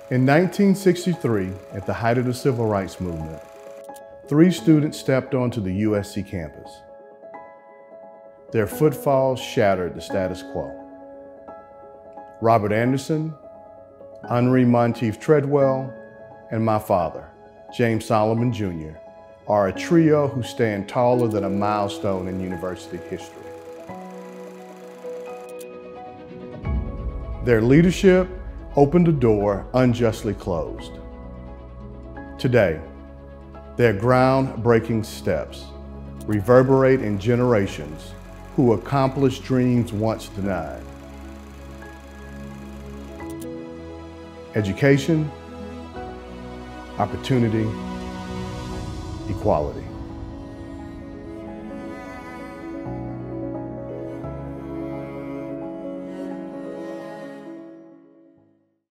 In 1963, at the height of the Civil Rights Movement, 3 students stepped onto the USC campus. Their footfalls shattered the status quo. Robert Anderson, Henrie Monteith Treadwell, and my father, James Solomon Jr., are a trio who stand taller than a milestone in university history. Their leadership opened a door unjustly closed. Today, their groundbreaking steps reverberate in generations who accomplish dreams once denied. Education, opportunity, equality.